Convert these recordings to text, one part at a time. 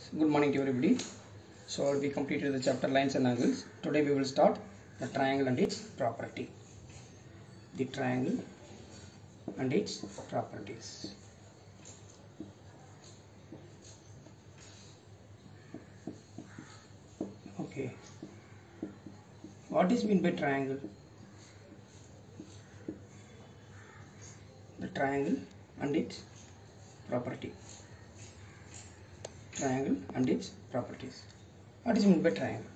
Good morning to everybody. So we completed the chapter lines and angles. Today we will start the triangle and its property. The triangle and its properties. Okay. What is meant by triangle? The triangle and its property. Triangle and its properties. What is meant by triangle?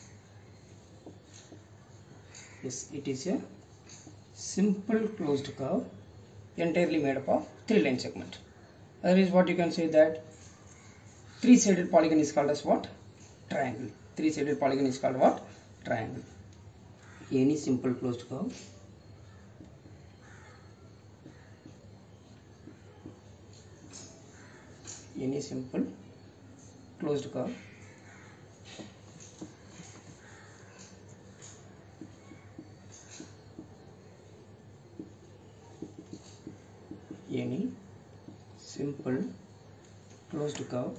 Yes, it is a simple closed curve entirely made up of three line segment. That is what you can say that three-sided polygon is called as what? Triangle. Three-sided polygon is called what? Triangle. Any simple closed curve any simple closed curve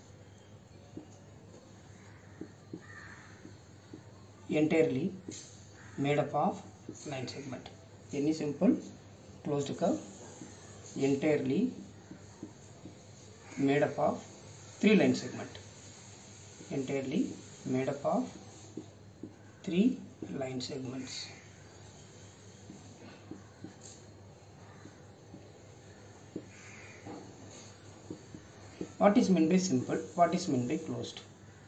entirely made up of line segment. Any simple closed curve entirely made up of three line segment. Entirely made up of three line segments. What is meant by simple? What is meant by closed?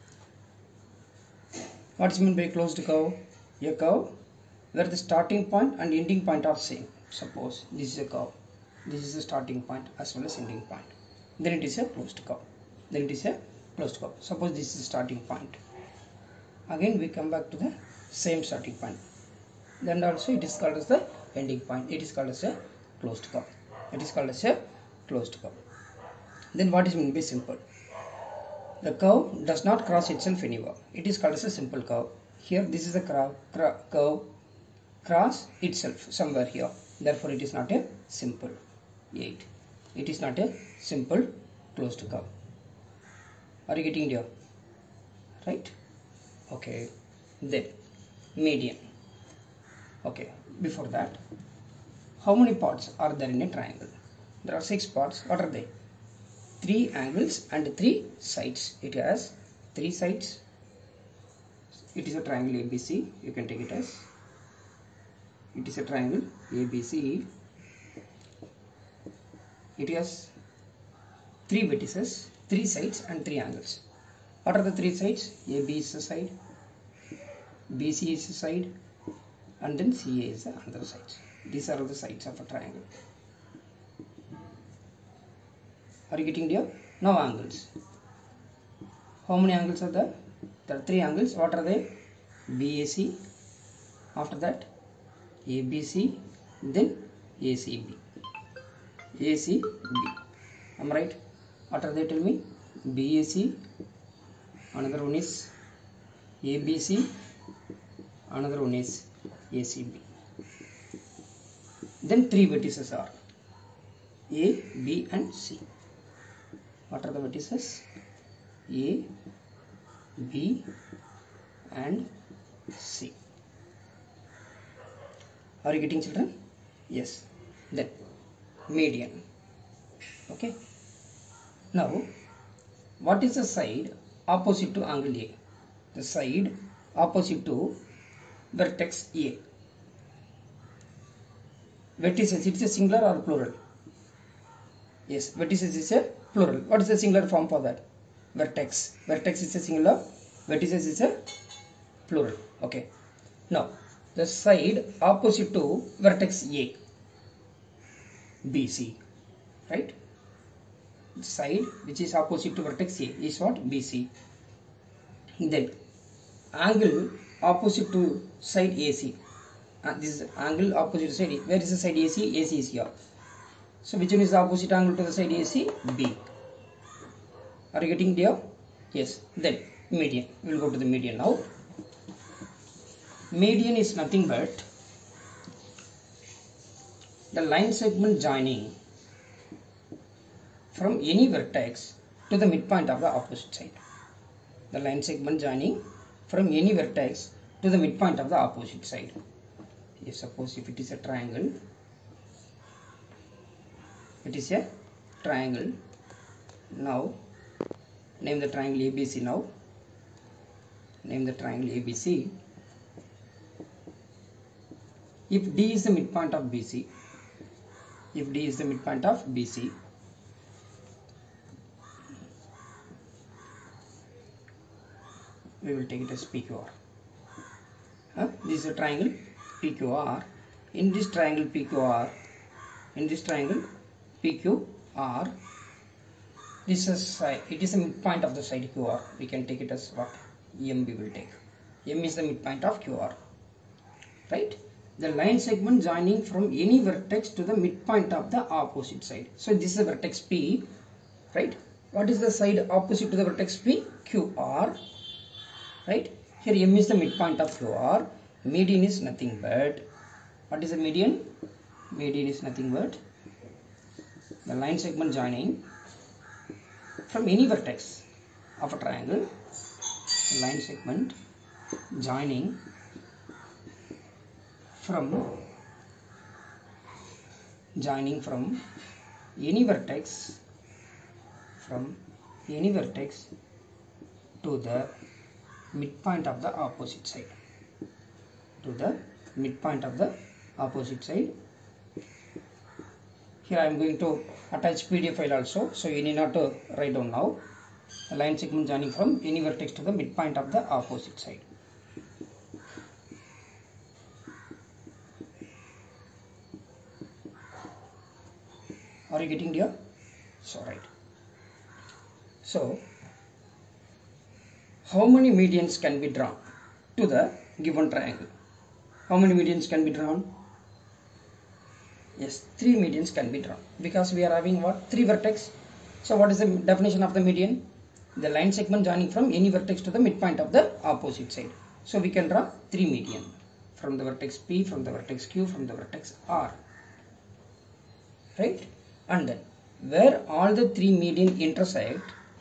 What is meant by closed curve? A curve where the starting point and ending point are same. Suppose this is a curve. This is the starting point as well as ending point. Then it is a closed curve. Suppose this is the starting point. Again we come back to the same starting point. Then also it is called as the ending point. It is called as a closed curve. Then what is meant by simple? The curve does not cross itself anywhere. It is called as a simple curve. Here this is the curve cross itself somewhere here. Therefore it is not a simple. 8. It is not a simple closed curve. Are you getting it here? Right? Okay. Then median. Okay. Before that, how many parts are there in a triangle? There are 6 parts. What are they? 3 angles and 3 sides. It has 3 sides. It is a triangle ABC. You can take it as it is a triangle ABC. It has 3 vertices, 3 sides and 3 angles. What are the 3 sides? AB is a side, BC is a side, and then CA is another side. These are the sides of a triangle. Are you getting it? Now angles. How many angles are there? There are 3 angles. What are they? BAC. After that ABC. Then ACB. ACB. Am I right? What are they? Tell me. BAC. Another one is ABC. Another one is ACB. Then 3 vertices are A, B and C. What are the vertices? A, B and C. Are you getting, children? Yes. Then median. Okay. Now what is the side opposite to angle A? The side opposite to vertex A. Vertices, it is a singular or plural? Yes, vertices is a plural. What is the singular form for that? Vertex. Vertex is a singular. Vertices is a plural. Okay. Now, the side opposite to vertex A, BC. Right? The side which is opposite to vertex A is what? BC. Then, angle opposite to side AC. This is angle opposite to side. Where is the side AC? AC is here. So which one is the opposite angle to the side AC? B. Are you getting there? Yes. Then median. We will go to the median now. Median is nothing but the line segment joining from any vertex to to the midpoint of the opposite side. The line segment joining from any vertex to the midpoint of the opposite side. If suppose if it is a triangle, it is a triangle. Now name the triangle ABC. Now name the triangle ABC. If D is the midpoint of BC, if D is the midpoint of BC, we will take it as PQR. This is a triangle PQR. In this triangle PQR, this is it is a midpoint of the side QR. We can take it as what? M we will take. M is the midpoint of QR. Right? The line segment joining from any vertex to the midpoint of the opposite side. So this is the vertex P. Right? What is the side opposite to the vertex P? QR. Right? Here M is the midpoint of QR. Median is nothing but, what is the median? Median is nothing but the line segment joining from any vertex of a triangle. The line segment joining from any vertex to the midpoint of the opposite side. Here I am going to attach PDF file also, so you need not to write down now. A line segment joining from any vertex to the midpoint of the opposite side. Are you getting here? So right. So how many medians can be drawn to the given triangle? How many medians can be drawn? Yes, 3 medians can be drawn, because we are having what? 3 vertex. So what is the definition of the median? The line segment joining from any vertex to the midpoint of the opposite side. So we can draw 3 median from the vertex P, from the vertex Q, from the vertex R. Right? And then where all the 3 median intersect,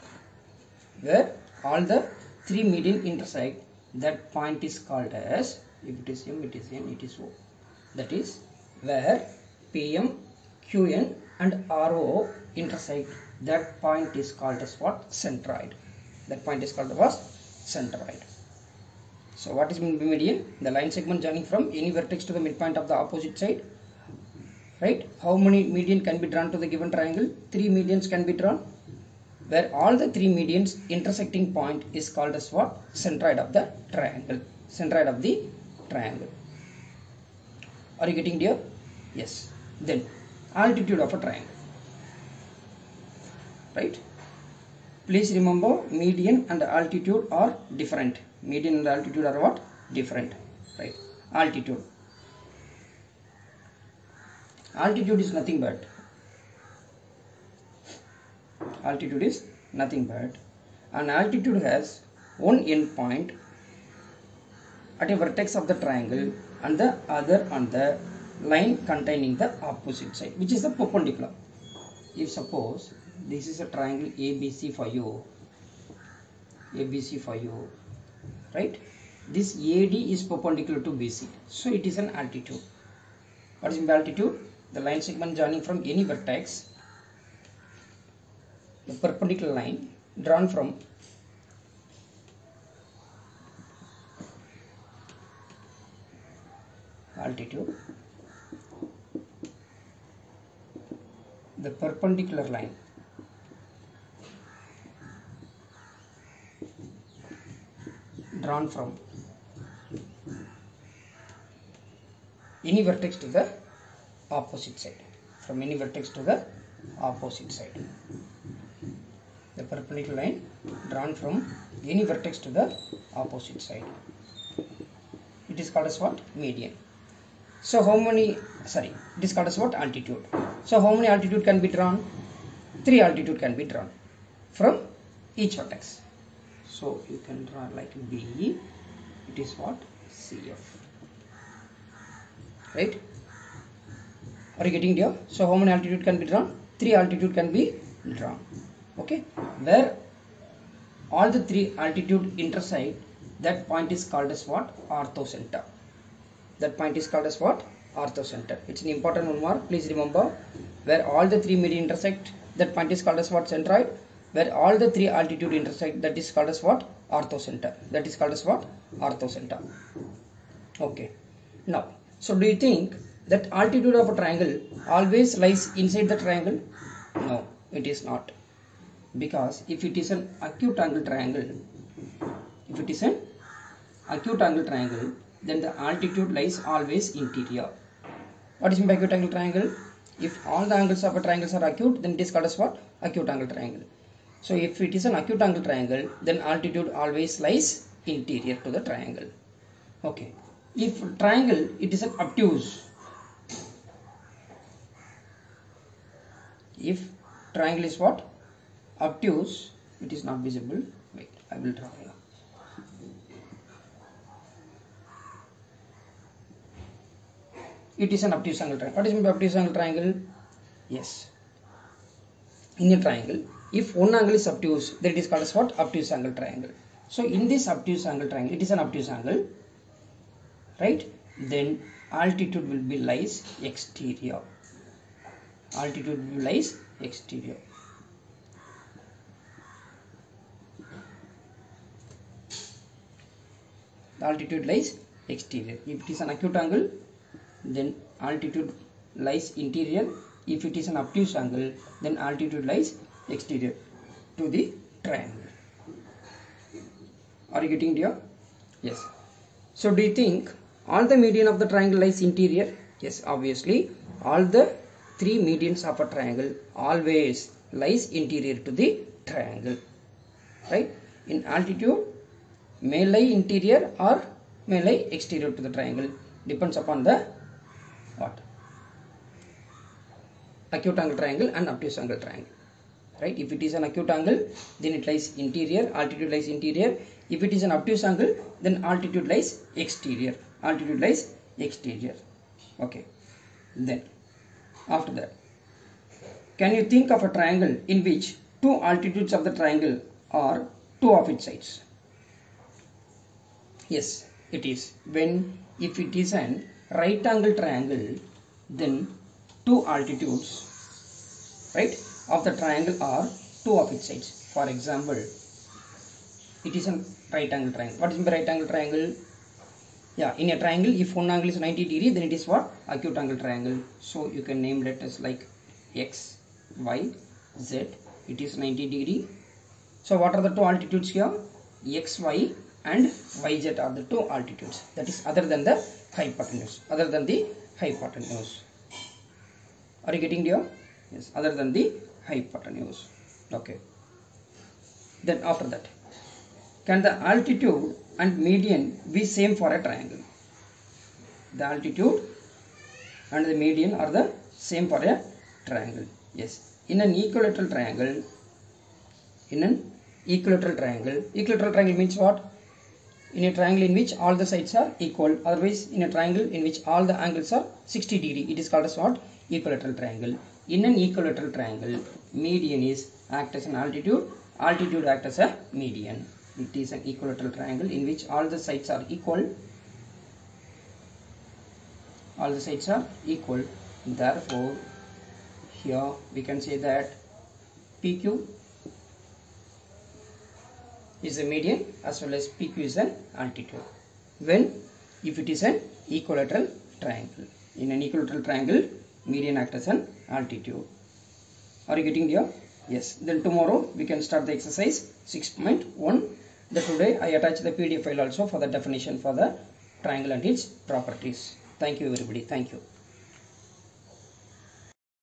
that point is called as, if it is M, it is N, it is O. That is where PM, QN and RO intersect, that point is called as what? Centroid. That point is called as centroid. So what is meant by median? The line segment joining from any vertex to the midpoint of the opposite side. Right? How many median can be drawn to the given triangle? 3 medians can be drawn. Where all the 3 medians intersecting point is called as what? Centroid of the triangle. Centroid of the triangle. Are you getting here? Yes. Then altitude of a triangle. Right? Please remember, median and altitude are different. Median and altitude are what? Different. Right? Altitude. Altitude is nothing but an altitude has one end point at a vertex of the triangle and the other on the line containing the opposite side, which is the perpendicular. If suppose this is a triangle ABC for you, right? This AD is perpendicular to BC, so it is an altitude. What is the altitude? The line segment joining from any vertex, the perpendicular line drawn from altitude, the perpendicular line drawn from any vertex to the opposite side. From any vertex to the opposite side. The perpendicular line drawn from any vertex to the opposite side. It is called as what? Median. So how many, it is called as what? Altitude. So how many altitude can be drawn? 3 altitude can be drawn from each vertex. So you can draw like B, it is what? CF. Right? Are you getting here? So how many altitude can be drawn? 3 altitude can be drawn. Okay, where all the three altitude intersect, that point is called as what? Orthocenter. That point is called as what? Orthocenter. It's an important one mark. Please remember, where all the three midi intersect, that point is called as what? Centroid. Where all the three altitude intersect, that is called as what? Orthocenter. That is called as what? Orthocenter. Okay. Now, so do you think that altitude of a triangle always lies inside the triangle? No, it is not. Because if it is an acute angle triangle, then the altitude lies always interior. What is meant by acute angle triangle? If all the angles of a triangle are acute, then it is called as what? Acute angle triangle. So if it is an acute angle triangle, then altitude always lies interior to the triangle. Okay. If triangle, it is an obtuse. If triangle is what? Obtuse, it is not visible. Wait, I will draw here. It is an obtuse angle triangle. What is meant by obtuse angle triangle? Yes. In a triangle, if one angle is obtuse, then it is called as what? Obtuse angle triangle. So in this obtuse angle triangle, it is an obtuse angle, right? Then altitude will be lies exterior. Altitude will be lies exterior. The altitude lies exterior. If it is an acute angle, then altitude lies interior. If it is an obtuse angle, then altitude lies exterior to the triangle. Are you getting it here? Yes. So do you think all the median of the triangle lies interior? Yes, obviously all the three medians of a triangle always lies interior to the triangle, right? In altitude may lie interior or may lie exterior to the triangle, depends upon the what? Acute angle triangle and obtuse angle triangle, right? If it is an acute angle, then it lies interior, altitude lies interior. If it is an obtuse angle, then altitude lies exterior. Altitude lies exterior. Okay. Then after that, can you think of a triangle in which two altitudes of the triangle are two of its sides? Yes, it is. If it is an right angle triangle, then two altitudes, right, of the triangle are two of its sides. For example, it is a right angle triangle. What is meant by right angle triangle? Yeah, in a triangle, if one angle is 90 degree, then it is what? Acute angle triangle. So you can name letters like X, Y, Z. It is 90 degree. So what are the two altitudes here? X, Y and YZ are the two altitudes. That is other than the hypotenuse. Other than the hypotenuse. Are you getting here? Yes, other than the hypotenuse. Okay. Then after that, can the altitude and median be same for a triangle? The altitude and the median are the same for a triangle. Yes. In an equilateral triangle, equilateral triangle means what? In a triangle in which all the sides are equal. Otherwise, in a triangle in which all the angles are 60 degree, it is called as what? Equilateral triangle. In an equilateral triangle, median is act as an altitude, altitude act as a median. It is an equilateral triangle in which all the sides are equal. All the sides are equal. Therefore, here we can say that PQ is a median as well as PQ is an altitude. If it is an equilateral triangle. In an equilateral triangle, median acts as an altitude. Are you getting here? Yes. Then tomorrow we can start the exercise 6.1. Today I attach the PDF file also for the definition for the triangle and its properties. Thank you everybody. Thank you.